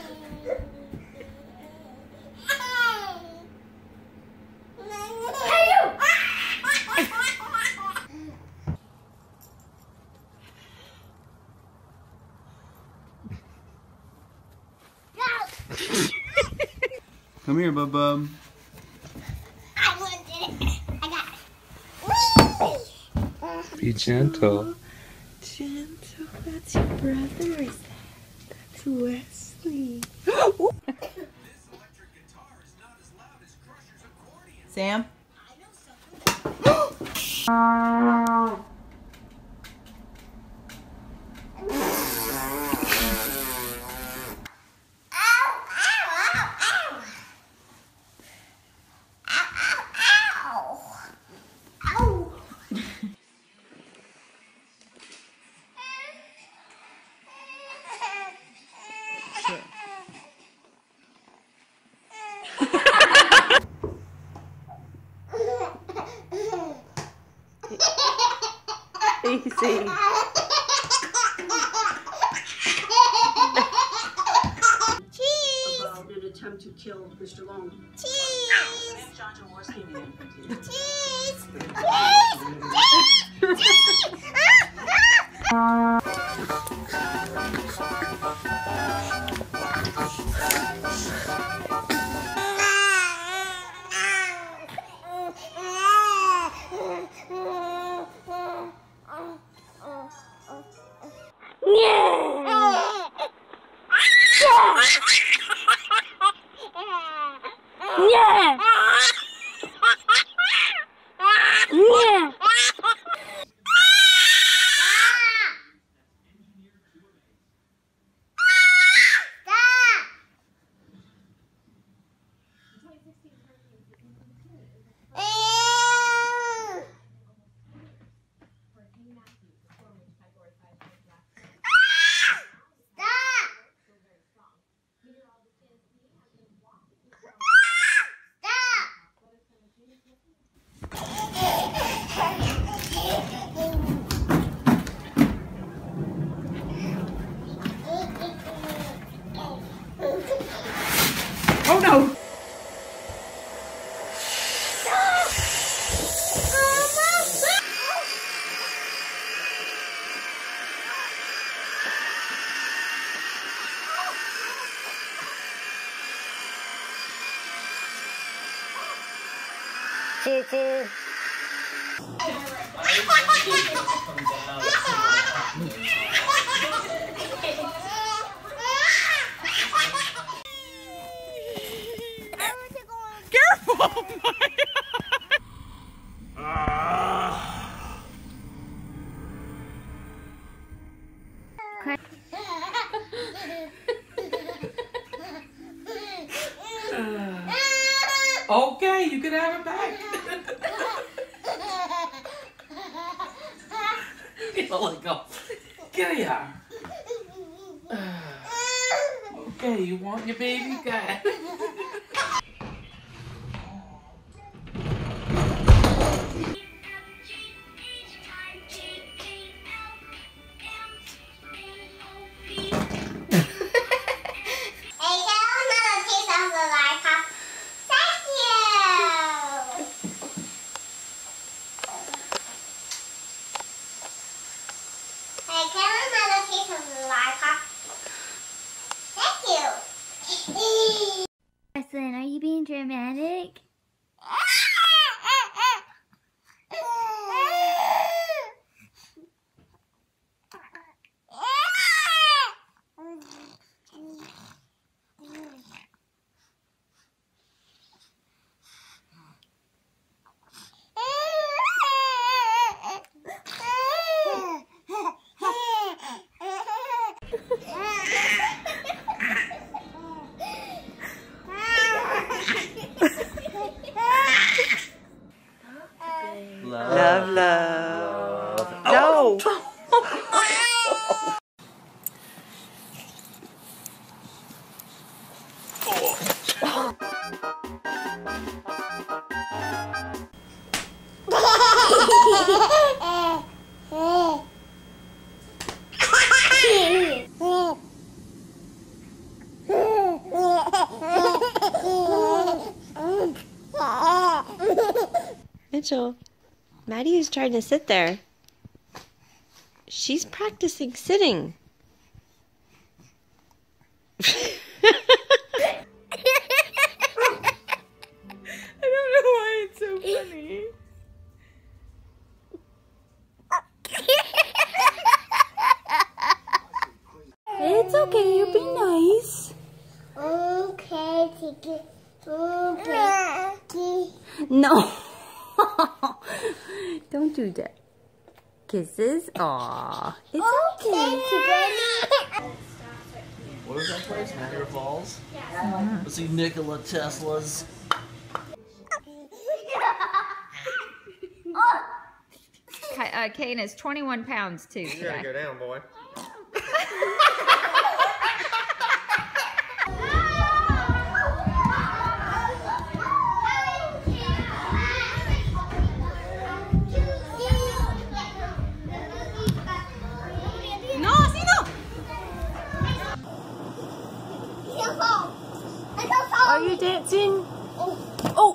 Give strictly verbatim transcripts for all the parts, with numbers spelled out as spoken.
Come here, Bub Bub. I wanted it. I got it. Be gentle. Gentle. That's your brother, is that? That's Wesley. Sam? Easy. Cheese. About an attempt to kill Mister Long. Cheese. Cheese. Cheese. Yeah. Yeah. Oh no! Choo choo. Careful! Okay, you can have it back. Get let go. Get here. Okay, you want your baby cat. Eslin, are you being dramatic? Love, love. No! Oh. Mitchell. Maddie is trying to sit there. She's practicing sitting. I don't know why it's so funny. It's okay, you be nice. Okay, Tiki. Okay. No. Don't do that. Kisses. Aw. It's okay. What was that place? Niagara Falls? Yeah. Let's see Nikola Tesla's. Uh, Kane is twenty-one pounds too. You gotta go down, boy. Are you dancing? Oh!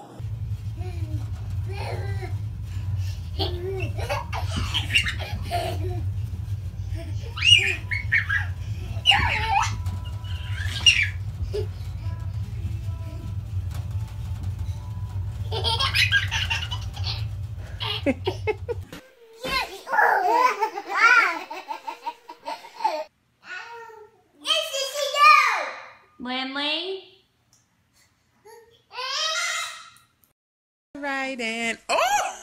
Lindley? Right, and oh!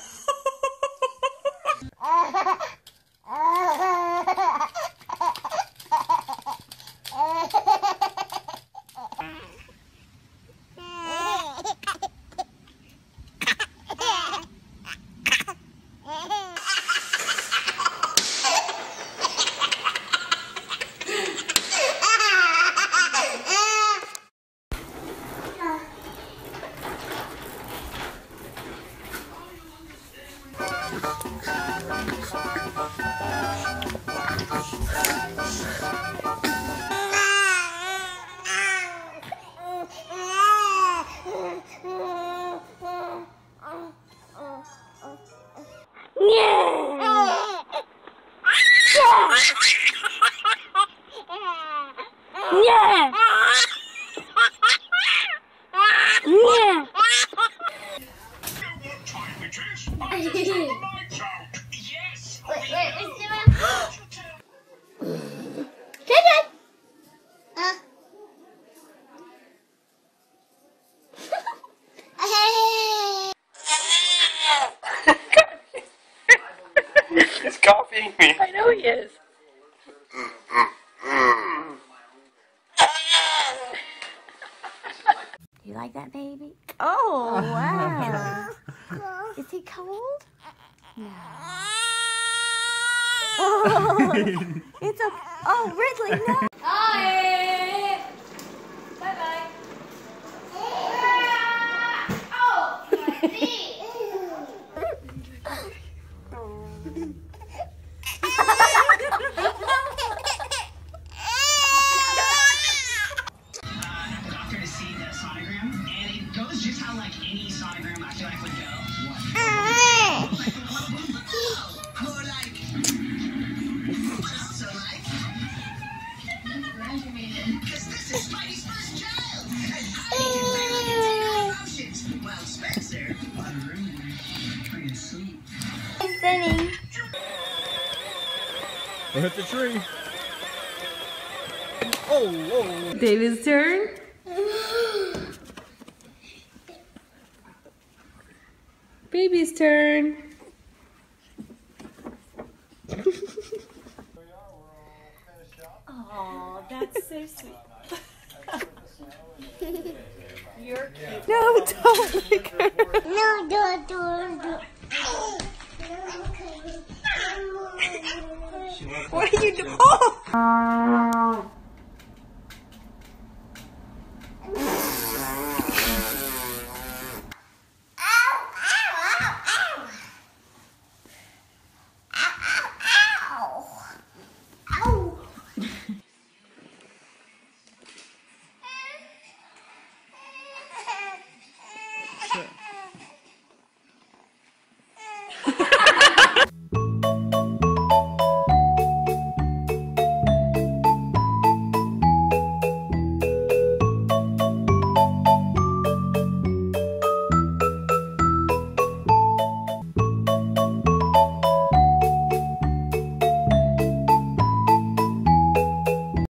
Yeah. Yeah. Wait, wait, it's doing. Good. Uh. He's copying me. I know he is. You like that, baby? Oh, wow. Is he cold? No. Oh, it's a. Oh, Ridley, no. Hi. Bye bye. Oh, me. Just how like any sonogram I feel like would go. More like so like because this is Spidey's first child and I can barely contain our emotions while Spencer on room trying to sleep. He's singing. We'll hit the tree. Oh, whoa. David's turn. Baby's turn. Oh, that's so sweet. You're cute. No, don't lick her. No, don't, don't, don't. What are you doing? Oh!